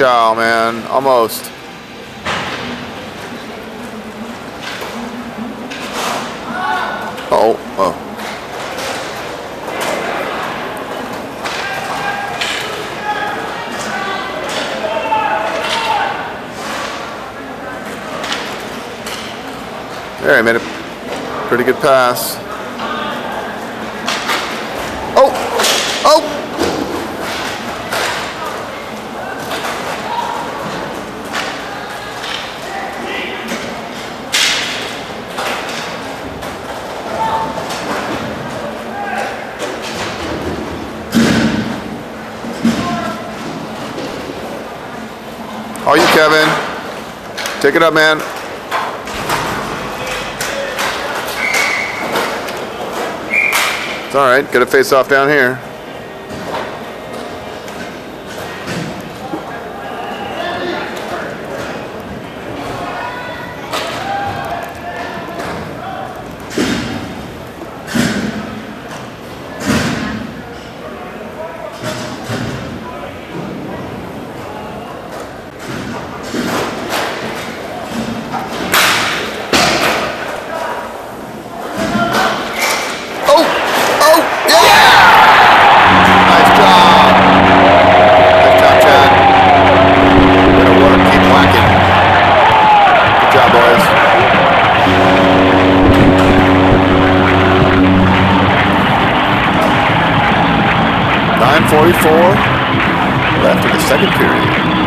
Chow, man. Almost. Oh, oh. There, he made a pretty good pass. Oh! Oh! Oh, you, Kevin. Take it up, man. It's all right. Get a face off down here. Left in the second period.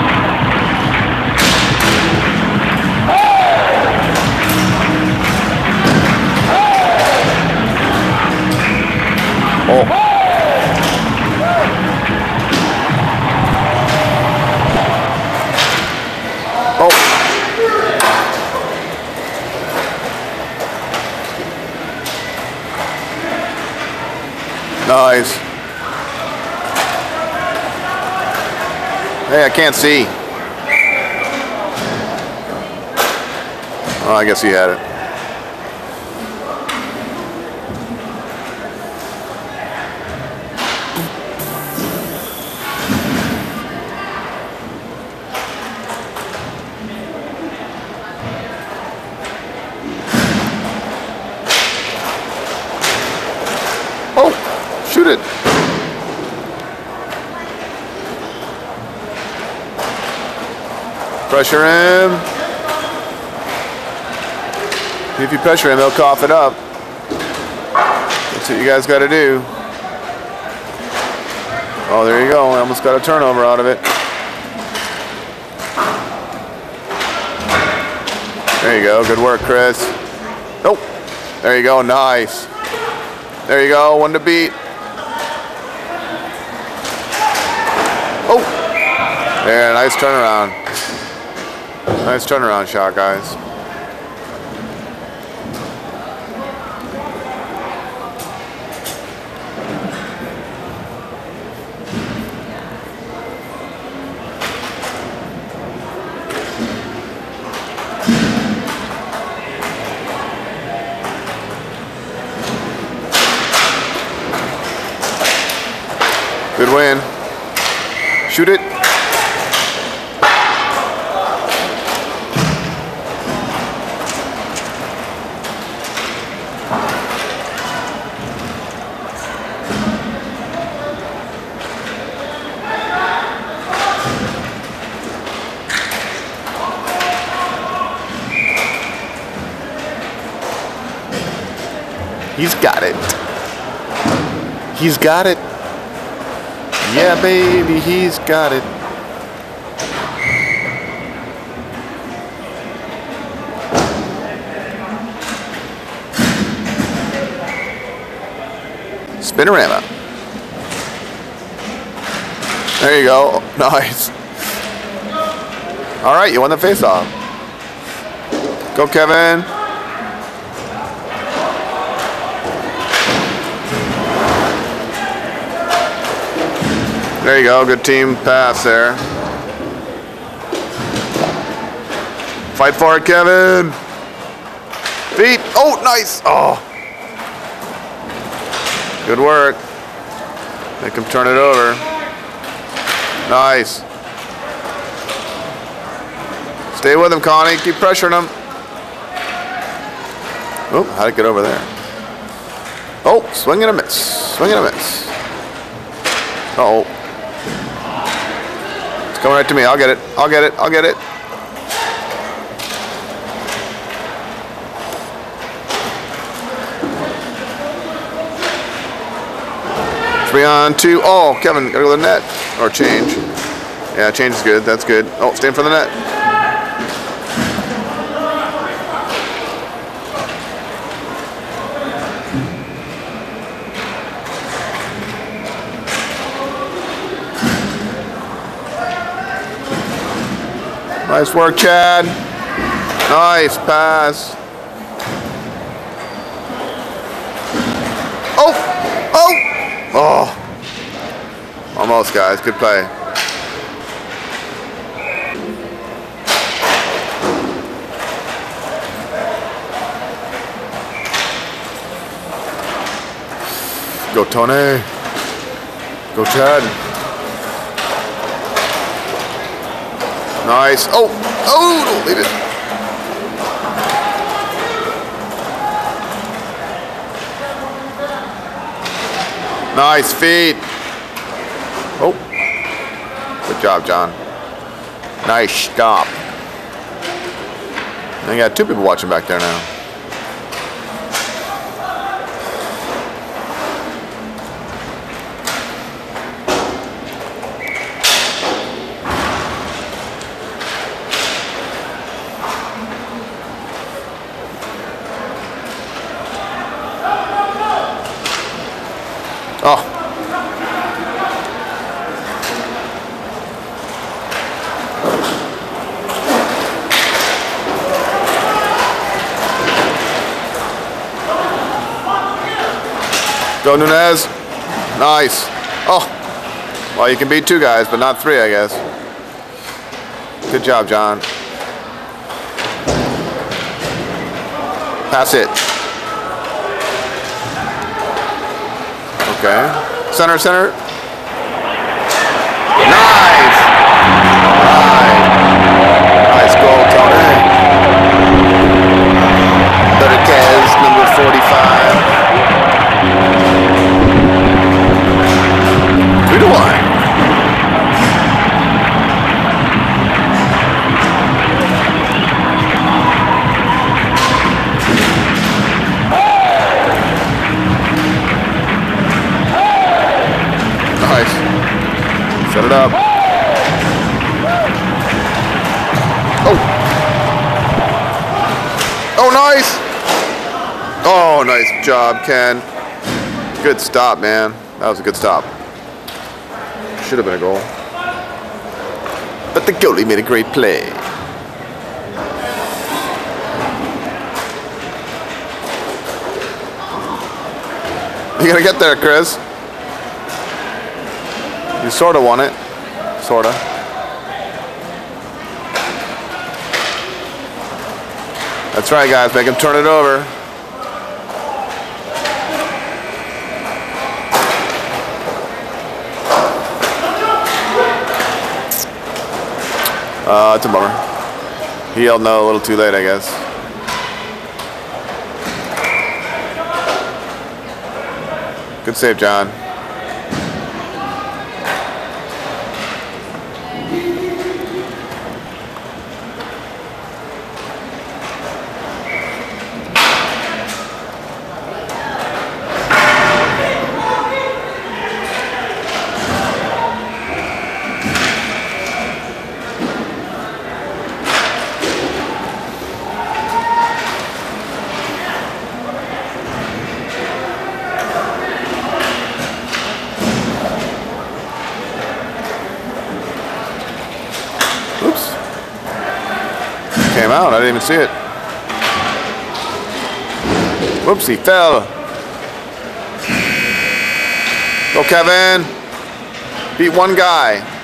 Oh. Oh. Nice. Hey, I can't see. Oh, I guess he had it. Oh, shoot it. Pressure him. If you pressure him, he'll cough it up. That's what you guys got to do. Oh, there you go. I almost got a turnover out of it. There you go. Good work, Chris. Nope. There you go. Nice. There you go. One to beat. Oh. There. Nice turnaround. Nice turnaround shot, guys. Good win. Shoot it. He's got it. He's got it. Yeah, baby, he's got it. Spinorama. There you go. Nice. All right, you won the face-off. Go, Kevin. There you go, good team pass there. Fight for it, Kevin. Feet, oh, nice. Oh. Good work. Make him turn it over. Nice. Stay with him, Konni. Keep pressuring him. Oh, how'd it get over there? Oh, swing and a miss. Swing and a miss. Uh-oh. It's coming right to me. I'll get it. I'll get it. I'll get it. Three on two. Oh, Kevin, gotta go to the net. Or change. Yeah, change is good. That's good. Oh, stay in front of the net. Nice work, Chad. Nice pass. Oh! Oh! Oh! Almost, guys. Good play. Go, Tony. Go, Chad. Nice. Oh! Oh! Don't leave it. Nice feet. Oh. Good job, John. Nice stop. And you got two people watching back there now. Oh. Go, Nunes. Nice. Oh. Well, you can beat two guys, but not three, I guess. Good job, John. Pass it. Okay. Center, center. Nice! Right. Nice goal, Tony. Burquez, number 45. 3-1. Nice. Set it up. Oh. Oh, nice. Oh, nice job, Ken. Good stop, man. That was a good stop. Should have been a goal. But the goalie made a great play. You gotta get there, Chris. You sort of won it. Sort of. That's right, guys. Make him turn it over. It's a bummer. He yelled no a little too late, I guess. Good save, John. Came out, I didn't even see it. Whoops, he fell. Go, Kevin. Beat one guy.